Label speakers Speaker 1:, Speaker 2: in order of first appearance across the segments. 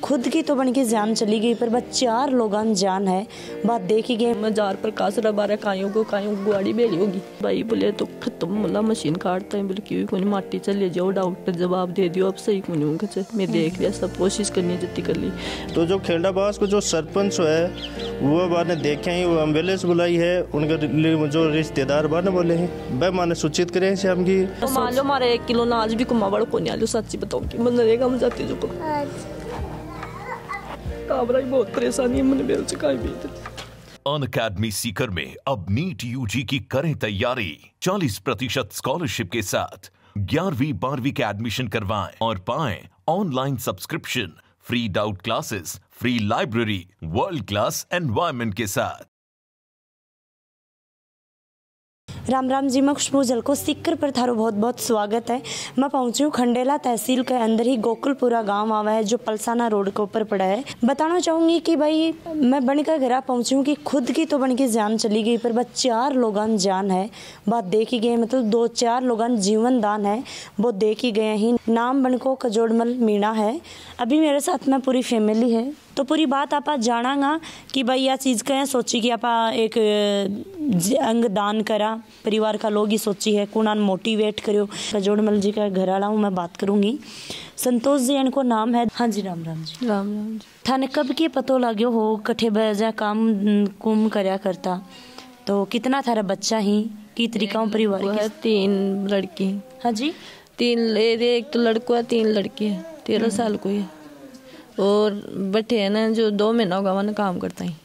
Speaker 1: खुद की तो बन के जान चली गई, पर बस 4 लोग जान है। बात देखी गई
Speaker 2: मजार पर कासरा बारह कायों को गुआड़ी बेली होगी। भाई बोले तो खत्म मला मशीन काटता है, बोले क्यों कोई माटी चले जाओ, डॉक्टर जवाब दे दियो अब सही कोई नहीं। मैं देख लिया, सब कोशिश करनी जितनी कर ली।
Speaker 3: तो जो खेलडाबाज को जो सरपंच है वो बात ने देखे ही, वो एम्बुलेंस बुलाई है, उनके जो रिश्तेदार बार ने बोले हैं भाई माने सूचित करें शाम की।
Speaker 2: तो मान लो हमारे 1 किलो अनाज भी कुमा बड़ को नहीं आलू, सच्ची बताऊंगी मैं नरेगा में जाती जो काबरा ही बहुत परेशानी है मैंने बेल से काई भी।
Speaker 4: अनअकैडमी सीकर में अब नीट यूजी की करें तैयारी 40% स्कॉलरशिप के साथ। 11वीं 12वीं के एडमिशन करवाएं और पाएं online subscription, free doubt classes, free library, world class environment के साथ।
Speaker 1: राम राम जी, मैं खुशबू जलको सीकर पर थारो बहुत बहुत स्वागत है। मैं पहुंची हूँ खंडेला तहसील के अंदर ही गोकुलपुरा गांव आवा है जो पलसाना रोड के ऊपर पड़ा है। बताना चाहूँगी कि भाई मैं बन कर घर पहुंची हूँ कि खुद की तो बन के जान चली गई, पर बस 4 लोग जान है। बात देखी गई मतलब 2-4 लोग जीवन दान है वो देखी गए ही। नाम बनको कजोड़मल मीणा है। अभी मेरे साथ में पूरी फैमिली है, तो पूरी बात आप जानागा कि भाई यह चीज़ कहें सोची कि आप एक अंग दान करा, परिवार का लोग ही सोची है कुणान मोटिवेट करो। कजोड़मल जी का घर वाला हूँ, मैं बात करूँगी। संतोष जी इनको नाम है। हाँ जी, राम राम जी।
Speaker 2: राम राम जी।
Speaker 1: थाने कब के पतो लाग्यो हो कठे बजा काम कुम करया करता, तो कितना थारा बच्चा ही की तरीका परिवार
Speaker 2: है? 3 लड़की।
Speaker 1: हाँ जी,
Speaker 2: 3 एक तो लड़को है, 3 लड़की है। 13 साल को है और बैठे है ना जो 2 महीना होगा मैंने काम करता ही।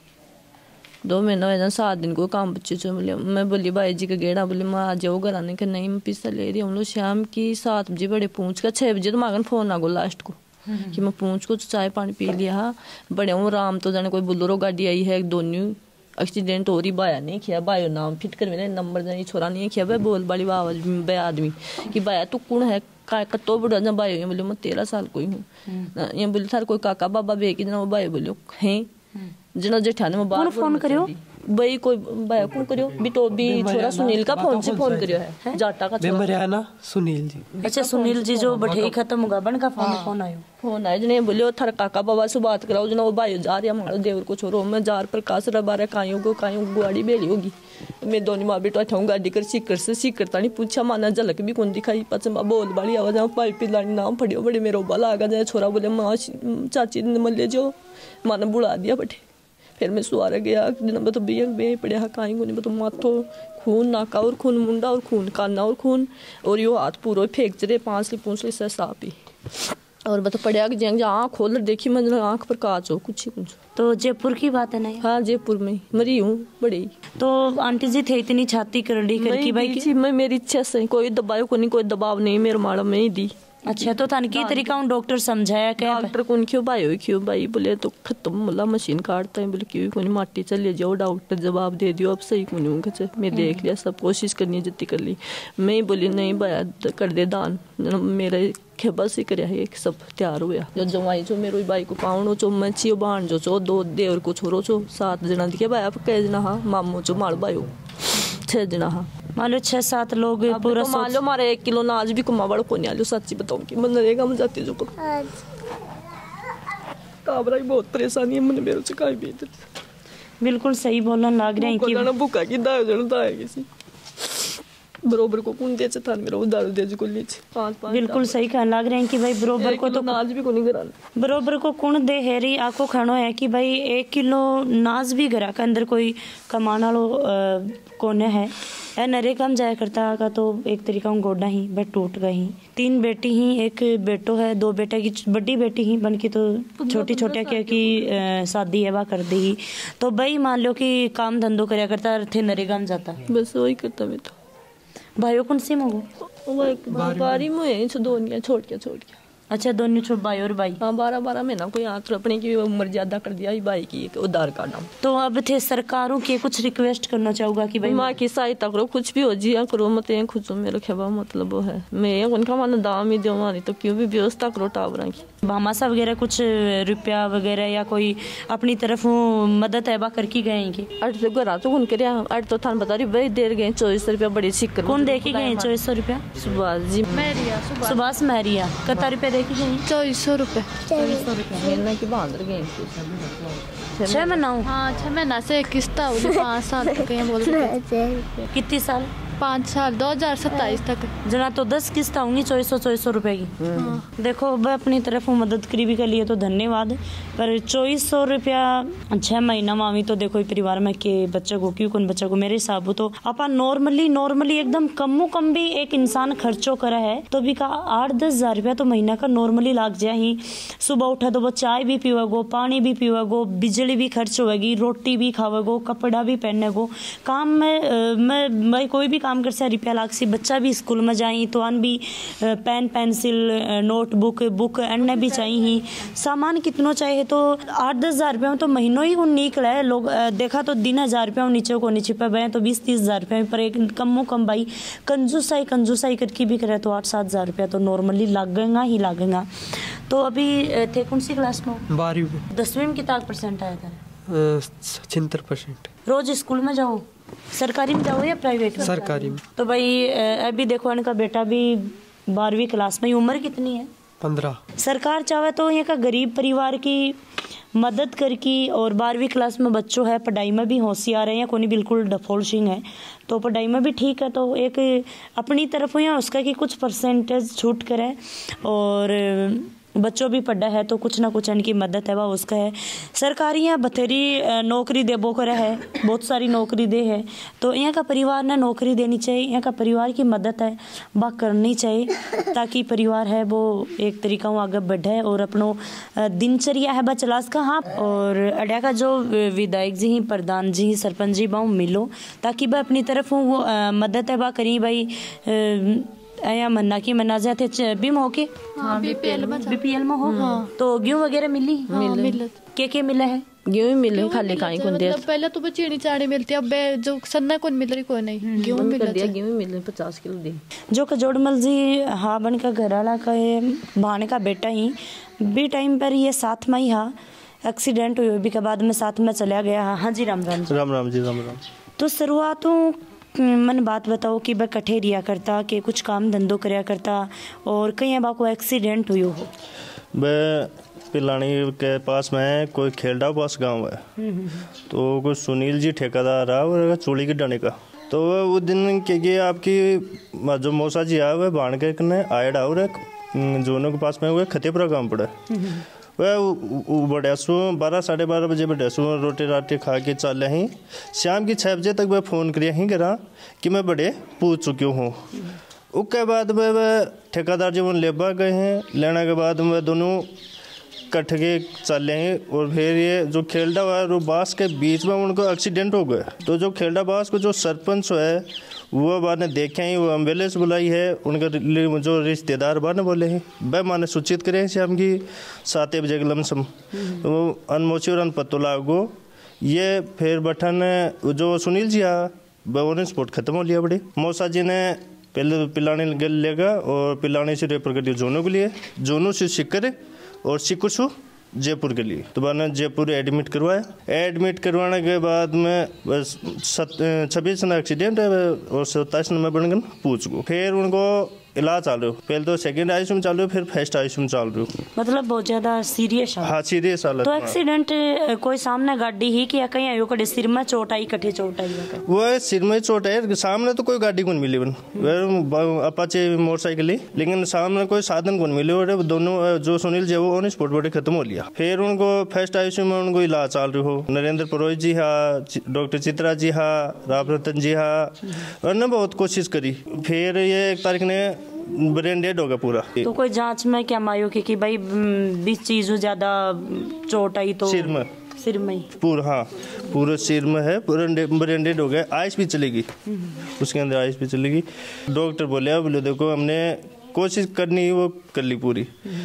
Speaker 2: 2 महीना हो 7 दिन को काम बच्चे जो बोले। मैं बोली भाई जी का गेड़ा, बोले मैं आ जाओ घर आने का, नहीं मैं पिस्ता ले रही हूँ। शाम की 7 बजे बड़े पूछ का 6 बजे तो मांगन फोन आ गो लास्ट को कि मैं पूछ को चाय पानी पी लिया। बड़े हूँ राम तो जाने कोई बुल्लो गाड़ी आई है, दोनों एक्सीडेंट हो रही। बाया नहीं किया, बायो नाम फिट कर मेरे नंबर जानी छोरा नहीं किया। भाई बोल बड़ी आवाज बे आदमी कि बाया तू कौन है कतो बुढ़ा जा बायो। ये बोले मैं 13 साल कोई हूँ। ये बोले थार कोई काका बाबा बे की जना वो बायो बोलो हैं जना जेठाने में बात
Speaker 1: फोन करियो
Speaker 2: भाई कोई बाया कौन करियो भी तो भी छोरा सुनील का फोन से फोन करियो है जाटा का
Speaker 5: छोरा ना सुनील जी।
Speaker 1: अच्छा सुनील जी जो बढ़े खत्म होगा बन का फोन आयो।
Speaker 2: फोन आए जने बोले थार काका बाबा से बात कराओ जना वो बायो जा रहा हमारा देवर को छोरो। मैं जार पर कासरा बारह कायों गुआड़ी बेली होगी। मैं दोनों माँ बेटा उठाऊँ गाड़ी कर सीकर तानी पूछा माना झलक भी कौन दिखाई। पचा बोल बड़ी आवाज पाइप पिलानी नाम फड़ियो बड़े मेरे बाला आगा जाए। छोरा बोले माँ चाची ने मल्ले जो माना बुला दिया बटे। फिर मैं सुहारा गया मैं तो बे पड़े काई को नहीं तो माथो खून नाका और खून मुंडा और खून काना और खून और यो हाथ पूरा फेंक चले 5 ली पूछ ली साफ ही। और बता पड़िया कि आँख खोल देखी मैं आँख पर काच हो कुछ ही कुछ।
Speaker 1: तो जयपुर की बात है ना?
Speaker 2: हाँ जयपुर में मरी हूँ बड़ी।
Speaker 1: तो आंटी जी थे इतनी छाती करड़ी करके भाई
Speaker 2: मैं मेरी इच्छा से कोई दबाव को नहीं, कोई दबाव नहीं मेरे माड़ा में ही दी।
Speaker 1: अच्छा तो तन की तरीका उन डॉक्टर समझाया क्या?
Speaker 2: डॉक्टर कौन क्यों भाई बोले तो खत्म मला मशीन काटता है, बोले क्यों कोई माटी चले जाओ, डॉक्टर जवाब दे दियो अब सही कोई नहीं। मैं देख लिया, सब कोशिश करनी जितनी कर ली। मैं बोली नहीं भाया कर दे दान, मेरे बस ही कर सब तैयार हुआ। जो जवाई जो मेरे भाई को पाउनो चो मच्छी बाण जो चो 2 देवर को छोरो चो 7 जना दिखे भाया कई जना हाँ मामो चो माड़ भाई 6 जना हाँ
Speaker 1: मान लो 6-7 लोग पूरा
Speaker 2: तो मान लो हमारे 1 किलो अनाज भी कुमा बड़ को नहीं आलू, सच्ची बताऊंगी मैं नरेगा में जाती जो काबरा ही बहुत परेशानी है मैंने मेरे से काई भी।
Speaker 1: बिल्कुल सही बोलने लग रहे हैं कि
Speaker 2: भूखा की दायो जन दाए किसी बरोबर को कौन देचे था मेरा दारू दे को लीच 5-5।
Speaker 1: बिल्कुल सही कहने लग रहे हैं कि भाई बरोबर को तो
Speaker 2: नाज भी को नहीं कराना,
Speaker 1: बरोबर को कौन दे हेरी आको खानो है कि भाई 1 किलो नाज भी घरा के अंदर कोई कमाना लो कोने है नरे कम जाया करता का तो एक तरीका गोडा ही बट टूट गई। 3 बेटी ही, 1 बेटो है, 2 बेटे की बड़ी बेटी ही बन की तो छोटी छोटे क्या की शादी है वह कर दी। तो भाई मान लो कि काम धंधो करया करता थे नरेगा में जाता
Speaker 2: बस वही करता मैं तो।
Speaker 1: भाइयों कौन सी मंगो
Speaker 2: वो एक बारी में दोनिया छोड़ के
Speaker 1: अच्छा दोनों छोड़ भाई और भाई
Speaker 2: हाँ 12-12 महीना कोई आंख अपने की उम्र ज्यादा कर दिया भाई की उधार का नाम।
Speaker 1: तो अब थे सरकारों के कुछ रिक्वेस्ट करना चाहूँगा कि भाई
Speaker 2: माँ की सहायता करो, कुछ भी हो जिया करो मत खुद मेरे खेबा मतलब वो है मैं उनका माना दाम ही दो तो क्यों भी व्यवस्था करो टावरा की।
Speaker 1: भामाशा वगैरह कुछ रुपया वगैरह या कोई अपनी तरफ मदद है बा करके गए हैं कि
Speaker 2: अट तो घर तो उनके अट तो थान बता रही भाई देर गए 2400 रुपया बड़ी सिक्कर
Speaker 1: कौन दे के गए 2400 रुपया?
Speaker 2: सुभाष जी
Speaker 1: सुभाष महरिया कितना रुपया दे के गए?
Speaker 5: 2400 रुपये।
Speaker 1: 2400 रुपया
Speaker 2: महीना की बांध गए
Speaker 1: 6 महीना?
Speaker 5: हाँ 6 महीना से किस्त 5 साल तक हैं बोल रहे।
Speaker 1: कितने साल?
Speaker 5: 5 साल 2027 तक।
Speaker 1: जना तो 10 किस्त होंगी 2400 रुपए की। देखो वह अपनी तरफ मदद करी भी कर लिए तो धन्यवाद, पर 2400 रुपया 6 महीना मामी तो देखो परिवार में के बच्चे को क्यों कौन बच्चे को मेरे हिसाब तो अपा नॉर्मली एकदम कम भी एक इंसान खर्चो करा है तो भी का 8-10 हजार रुपया तो महीना का नॉर्मली लाग जाए ही। सुबह उठा तो वो चाय भी पीवेगो, पानी भी पीवेगो, बिजली भी खर्च होगी, रोटी भी खावेगो, कपड़ा भी पहनेगो, काम में भाई कोई भी काम कर से रुपया लाख सी बच्चा भी स्कूल में जाई तो अन भी पेन पेंसिल नोटबुक बुक अन्य भी चाहिए, सामान कितनो चाहिए तो 8-10 हजार रुपया में तो महीनों ही निकला है। लोग देखा तो 1000 रुपया नीचे को नीचे पे बे तो 20-30 हजार रुपया पर एक कम भाई कंजूसाई करके भी करे तो 8-7 हजार रुपया तो नॉर्मली लागेगा। तो अभी थे कौन सी क्लास में?
Speaker 6: 12वीं।
Speaker 1: 10वीं में कितना परसेंट आया था?
Speaker 6: 76%।
Speaker 1: रोज स्कूल में जाओ? सरकारी में जाओ या प्राइवेट में?
Speaker 6: सरकारी में।
Speaker 1: तो भाई अभी देखो इनका बेटा भी 12वीं क्लास में, उम्र कितनी है?
Speaker 6: 15।
Speaker 1: सरकार चाहे तो यहाँ का गरीब परिवार की मदद करके और 12वीं क्लास में बच्चों है पढ़ाई में भी होशियार है या कोई बिल्कुल डफोल्शिंग है तो पढ़ाई में भी ठीक है तो एक अपनी तरफ या उसका कि कुछ परसेंटेज छूट करे और बच्चों भी पढ़ा है तो कुछ ना कुछ इनकी मदद है वह उसका है। सरकारी यहाँ बथेरी नौकरी दे बो कर है, बहुत सारी नौकरी दे है तो यहाँ का परिवार ने नौकरी देनी चाहिए, यहाँ का परिवार की मदद है वह करनी चाहिए ताकि परिवार है वो एक तरीका वो आगे बढ़े और अपनो दिनचर्या है वह चला सका। हाँ, और अड्या का जो विधायक जी ही, प्रधान जी ही, सरपंच जी बहु मिलो ताकि वह अपनी तरफ वो मदद है वह करी भाई या मन्ना की मना जाते बीम हो के
Speaker 5: बीपीएल
Speaker 1: में हो तो गेहूं वगैरह मिली? के मिला है?
Speaker 2: गेहूं मिले खाली काई को दे
Speaker 5: पहले तो चीनी चाड़ी मिलती अब जो सन्ना कौन मिल रही कोई नहीं। गेहूं
Speaker 2: मिले 50 किलो दे
Speaker 1: जो कजोड़मल जी हाँ बन का घर वाला का भाने का बेटा ही भी टाइम पर ये साथ में ही हाँ एक्सीडेंट हुई भी के बाद में साथ में चला गया। हाँ जी राम राम
Speaker 3: जी।
Speaker 1: तो शुरुआतों मन बात बताओ कि वह कठे रिया करता कि कुछ काम धंधो करया करता और कहीं बा को एक्सीडेंट हुई हो?
Speaker 3: वह पिलानी के पास में कोई खेलडा पास गांव है तो कोई सुनील जी ठेकेदार रहा और चूड़ी के डाने का तो वो दिन के आपकी जो मौसा जी आया वह बाण के आए डाउर जोनों के पास में वो खतेपुरा गाँव पड़ा वह बढ़िया 12-12:30 बजे बढ़िया रोटी राटी खा के चल रही शाम की 6 बजे तक वह फ़ोन करिए ही करा कि मैं बड़े पूछ चुकी हूँ। उसके बाद वह ठेकेदार जी वो लेबा गए हैं, लेने के बाद वह दोनों कट के चल रहे हैं और फिर ये जो खेलडा हुआ है वो बास के बीच में उनको एक्सीडेंट हो गया तो जो खेलडा बास को जो सरपंच है वो बार ने देखे ही वो एम्बुलेंस बुलाई है, उनके जो रिश्तेदार बार ने बोले हैं वह माने सूचित करें शाम की 7 बजे के लमसम तो अनमोची और अनपत्तो लागो ये फिर बठन जो सुनील जी आ वह उन्हें स्पोर्ट खत्म हो लिया बड़े मौसा जी ने पहले पिलाने लेगा और पिलाने से रेफर कर दिया जोनों के लिए, जोनों से सिक्कर और सिकुसु जयपुर के लिए तो मैंने जयपुर एडमिट करवाया। एडमिट करवाने के बाद में बस 26 ना एक्सीडेंट है और 27 में बन गए पूछ को फिर उनको इलाज चालू रहे हो, पहले तो सेकंड आईसीयू में चालू फिर फर्स्ट आईसीयू में चालू रहे हो।
Speaker 1: मतलब बहुत ज्यादा सीरियस है? हाँ
Speaker 3: सीरियस हालत।
Speaker 1: तो एक्सीडेंट कोई सामने गाड़ी ही कि कहीं आयो कड़े सिर में चोट आई कठे चोट आई?
Speaker 3: वो सिर में चोट है, सामने तो कोई गाड़ी कौन मिली अपाचे मोटरसाइकिल ही, लेकिन सामने कोई साधन कौन मिले और दोनों जो सुनील जी वो स्पोर्ट बॉडी खत्म हो लिया। फिर उनको फर्स्ट आईसीयू में उनको इलाज चाल रही हो, नरेंद्र पुरोहित जी हा, डॉक्टर चित्रा जी हा, राम रतन जी हा, उन्होंने बहुत कोशिश करी। फिर ये 1 तारीख ने ब्रेन डेड होगा पूरा।
Speaker 1: तो कोई जांच में क्या मायो कि भाई 20 चीजों ज्यादा चोट आई तो सिर में ही
Speaker 3: पूरा? हाँ पूरा सिर में है, ब्रेन डेड हो गया, आइस भी चलेगी उसके अंदर, आइस भी चलेगी। डॉक्टर बोले देखो हमने कोशिश करनी है वो कर ली पूरी,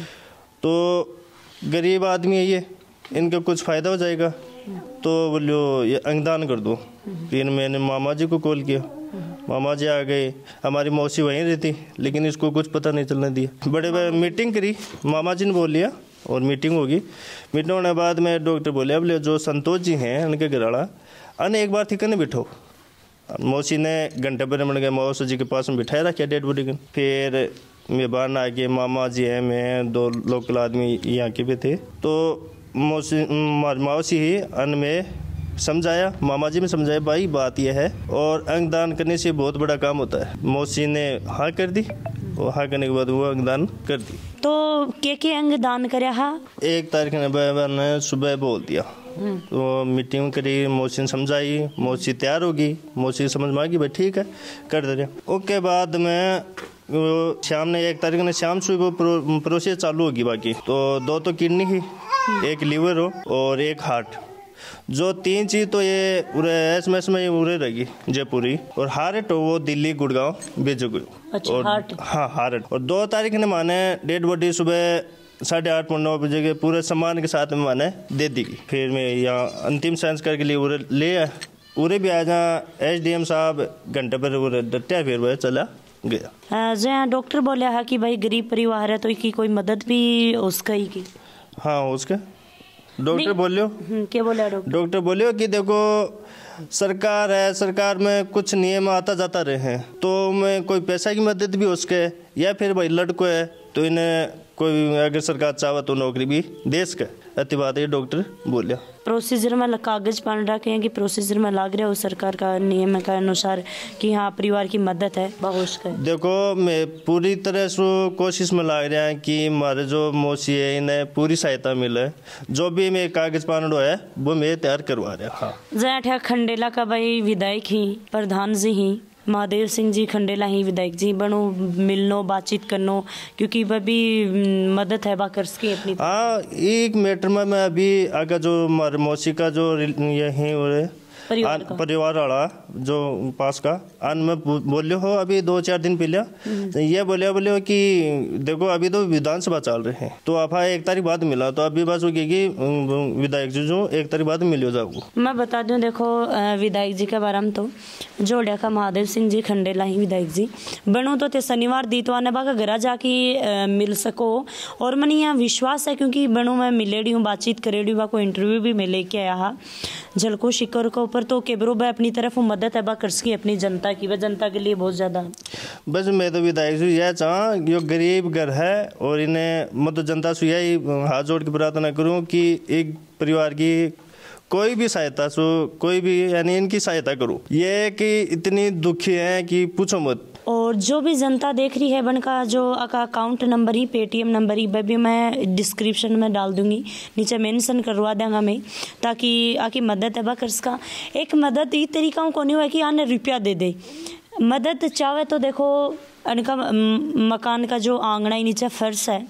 Speaker 3: तो गरीब आदमी है ये, इनका कुछ फायदा हो जाएगा तो बोलो ये अंगदान कर दो। फिर मैंने मामा जी को कॉल किया, मामा जी आ गए, हमारी मौसी वहीं रहती लेकिन इसको कुछ पता नहीं चलने दिया। बड़े मीटिंग करी, मामा जी ने बोल लिया और मीटिंग होगी। मीटिंग होने के बाद में डॉक्टर बोले अब जो संतोष जी हैं उनके घर वाला अने एक बार थी कने बिठो। मौसी ने घंटे भर में गए मौसी जी के पास में बिठाया रखा डेड बॉडी को। फिर मेहमान आ गए, मामा जी हैं, मैं 2 लोकल आदमी यहाँ के भी थे। तो मौसी ही अन्न में समझाया, मामा जी में समझाया भाई बात यह है और अंगदान करने से बहुत बड़ा काम होता है। मौसी ने हाँ कर दी और हाँ करने के बाद वो अंगदान कर दी।
Speaker 1: तो के अंगदान करे? हाँ
Speaker 3: 1 तारीख ने सुबह बोल दिया। तो मीटिंग करी, मौसी ने समझाई, मौसी तैयार होगी, मौसी समझ में आ गई भाई ठीक है कर दे रहे। उसके बाद में शाम ने 1 तारीख ने शाम से वो प्रोसेस चालू होगी। बाकी तो 2 तो किडनी ही, 1 लीवर हो और 1 हार्ट, जो 3 चीज तो ये पूरे एसएमएस में उड़े रहेगी जयपुरी। और हार्ट वो दिल्ली गुड़गांव भेजो गई।
Speaker 1: अच्छा,
Speaker 3: और
Speaker 1: हार्ट।
Speaker 3: हाँ हार्ट। और 2 तारीख ने माने डेड बॉडी सुबह 8:30-9 बजे के पूरे सम्मान के साथ में माने दे दी। फिर मैं यहाँ अंतिम संस्कार के लिए उरे ले आया। उरे भी आया जहाँ SDM साहब घंटे पर उरे डटे, फिर वह चला गया।
Speaker 1: जहाँ डॉक्टर बोले हाँ कि भाई गरीब परिवार है तो इसकी कोई मदद भी उसका ही की?
Speaker 3: हाँ उसका डॉक्टर बोलियो।
Speaker 1: क्या बोला
Speaker 3: डॉक्टर बोलियो कि देखो सरकार है, सरकार में कुछ नियम आता जाता रहे हैं, तो मैं कोई पैसा की मदद भी हो सके या फिर भाई लड़को है तो इन्हें कोई अगर सरकार चाहे तो नौकरी भी दे सके। अति बात है डॉक्टर बोलिया।
Speaker 1: प्रोसीजर में कागज पान रखे हैं कि प्रोसीजर में लाग रहा हो सरकार का नियम के अनुसार कि हाँ परिवार की मदद है बहुत का? देखो
Speaker 3: मैं पूरी तरह से कोशिश में लाग रहा है कि हमारे जो मौसी है इन्हें पूरी सहायता मिले। जो भी मैं कागज पान है वो मैं तैयार करवा रहा। हाँ
Speaker 1: जहाँ खंडेला का भाई विधायक ही प्रधान जी ही महादेव सिंह जी खंडेला ही विधायक जी बनो मिलनो बातचीत करनो क्योंकि वह भी मदद है बाकर्स की अपनी।
Speaker 3: हाँ एक मैटर में मैं अभी आगे जो हमारे मौसी का जो यही परिवार वाला जो पास का अन में बोले हो अभी 2-4 दिन पहले ये बोले कि देखो अभी तो विधानसभा चल रहे हैं तो आप 1 तारीख बाद मिला तो अभी बस होगी विधायक जी जो 1 तारीख बाद मिलो जाओ।
Speaker 1: मैं बता दूं देखो विधायक जी के बारे में तो जोड़िया का महादेव सिंह जी खंडेला ही विधायक जी बनो तो शनिवार दी तो आने बागा घर जाके मिल सको और मन यहाँ विश्वास है क्योंकि बनो मैं मिलेड़ी हूँ बातचीत करेड़ी हूँ को इंटरव्यू भी मैं लेके आया हा झलको शिकर को ऊपर तो केबरो भाई अपनी तरफ मदद है बाकर्स की अपनी जनता की वह जनता के लिए बहुत ज्यादा।
Speaker 3: बस मैं तो विधायक जी यह चाह जो गरीब घर है और इन्हें मतलब जनता से यही हाथ जोड़ के प्रार्थना करूं कि एक परिवार की कोई भी सहायता सो कोई भी यानी इनकी सहायता करो। ये कि इतनी दुखी है कि पूछो मत।
Speaker 1: और जो भी जनता देख रही है बन का जो अकाउंट नंबर ही पेटीएम नंबर ही भी मैं डिस्क्रिप्शन में डाल दूंगी नीचे मेंशन करवा देंगे मैं ताकि आकी मदद है बकर्स का। एक मदद ये तरीका को नहीं हुआ कि आने रुपया दे दे मदद चाहे तो देखो इनका मकान का जो आंगना ही नीचे फर्श है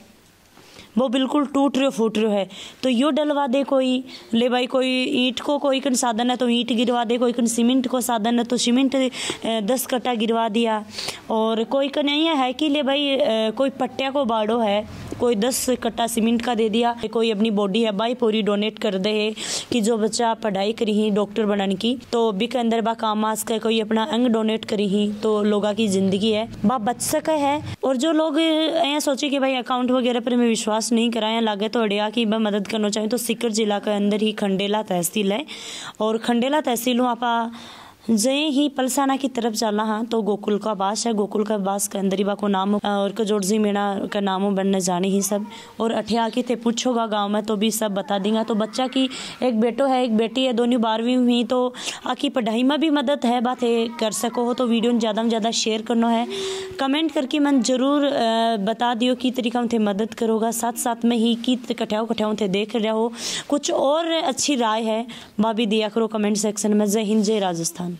Speaker 1: वो बिल्कुल टूट रहे फूट रहे है तो यो डलवा दे कोई ले भाई कोई ईंट को कोई कन साधन है तो ईंट गिरवा दे कोई कन सीमेंट को साधन है तो सीमेंट 10 कट्टा गिरवा दिया और कोई कन यहाँ है कि ले भाई कोई पट्टिया को बाड़ो है कोई 10 कट्टा सीमेंट का दे दिया कोई अपनी बॉडी है भाई पूरी डोनेट कर दे है कि जो बच्चा पढ़ाई करी ही डॉक्टर बनने की तो भी के अंदर बा काम आस का कोई अपना अंग डोनेट करी ही तो लोगों की जिंदगी है बा बच सके है। और जो लोग यहाँ सोचे कि भाई अकाउंट वगैरह पर मैं विश्वास नहीं कराया लागे तो अड़िया की मदद करना चाहिए तो सीकर जिला के अंदर ही खंडेला तहसील है और खंडेला तहसील आपा जय ही पलसाना की तरफ चलना हाँ तो गोकुल का बास है गोकुल का बास के अंदर ही बा को नाम और कजोड़जी मेणा का नामों बनने जाने ही सब और अठिया की थे पूछोगा गांव में तो भी सब बता देंगे। तो बच्चा की एक बेटो है एक बेटी है दोनों 12वीं हुई तो आकी पढ़ाई में भी मदद है बात है कर सको हो तो वीडियो ज़्यादा में ज़्यादा शेयर करना है कमेंट करके मन जरूर बता दियो कि तरीका थे मदद करोगा साथ साथ में ही की कठियाओं थे देख रहे हो कुछ और अच्छी राय है बा भी दिया करो कमेंट सेक्शन में। जय हिंद जय राजस्थान।